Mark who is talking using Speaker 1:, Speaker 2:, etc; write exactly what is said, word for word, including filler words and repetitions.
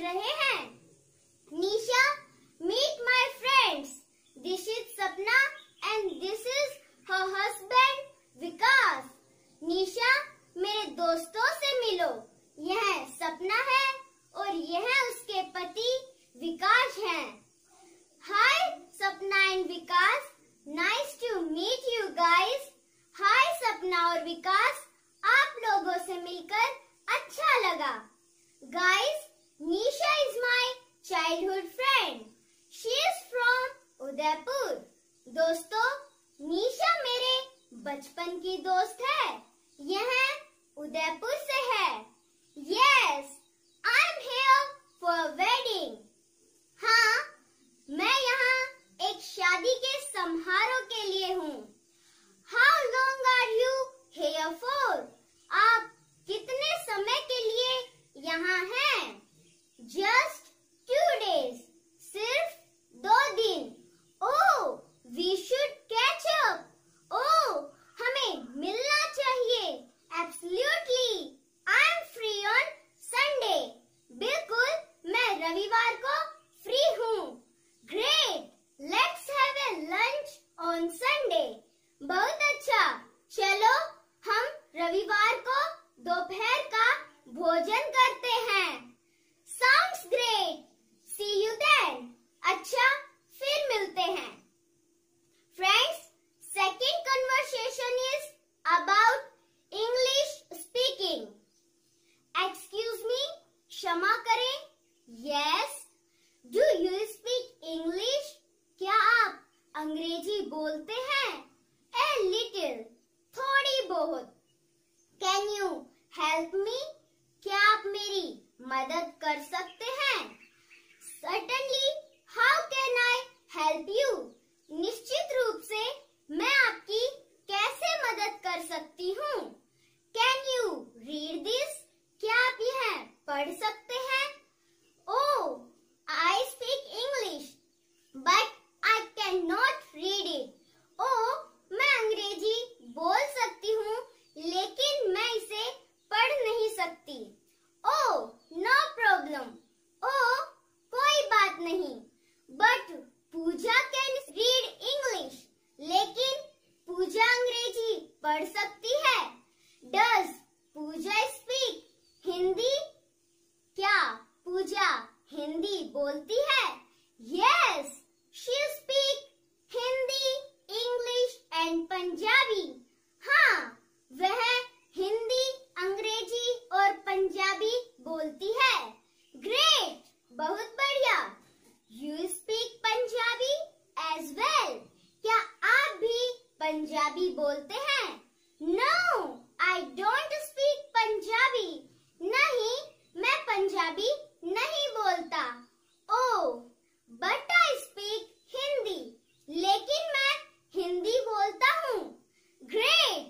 Speaker 1: रहे हैं। Nisha, meet my friends, this is Sapna and this is her husband Vikas. Nisha, मेरे दोस्तों से मिलो, यह सपना है और यह उसके पति विकास हैं। Hi Sapna and Vikas, nice to meet you guys. Hi Sapna और विकास, आप लोगों से मिलकर अच्छा लगा। Guys, Nisha is my childhood friend, she is from Udaipur. दोस्तों, निशा मेरे बचपन की दोस्त है, यह उदयपुर से है। Yes, I am here for wedding. हाँ, मैं यहाँ एक शादी के समारोह के लिए हूँ। How long are you here for? आप कितने समय के लिए यहाँ हैं? जस्ट टू डेज, सिर्फ दो दिन। Oh, we should catch up. Oh, हमें मिलना चाहिए। Absolutely, I am free on Sunday. बिल्कुल, मैं रविवार को फ्री हूँ। Great, let's have a lunch on Sunday. बहुत अच्छा, चलो हम रविवार को दोपहर का भोजन करते हैं। Sounds great, see you then. अच्छा, फिर मिलते हैं। Friends, second conversation is about English speaking. Excuse me, क्षमा करें। Yes, do you speak English? क्या आप अंग्रेजी बोलते हैं? ए लिटिल, थोड़ी बहुत। Can you help me? क्या आप मेरी मदद कर सकते हैं? Certainly, how can I help you? निश्चित रूप से मैं आपकी कैसे मदद कर सकती हूँ? Can you read this? क्या आप यह पढ़ सकते हैं? Oh, I speak English but I can not read it. Oh, मैं अंग्रेजी बोल सकती हूँ लेकिन मैं इसे पढ़ नहीं सकती। ओह, नो प्रॉब्लम। ओह, कोई बात नहीं। But Pooja can read English, लेकिन पूजा अंग्रेजी पढ़ सकती है। Does Pooja speak Hindi? क्या पूजा हिंदी बोलती है? Yes, she speak Hindi, English and Punjabi. हाँ, वह हिंदी, अंग्रेजी और पंजाबी बोलती है। ग्रेट, बहुत बढ़िया। You speak Punjabi as well? क्या आप भी पंजाबी बोलते हैं? No, I don't speak Punjabi. नहीं, मैं पंजाबी नहीं बोलता। Oh, but I speak Hindi, लेकिन मैं हिंदी बोलता हूँ। ग्रेट,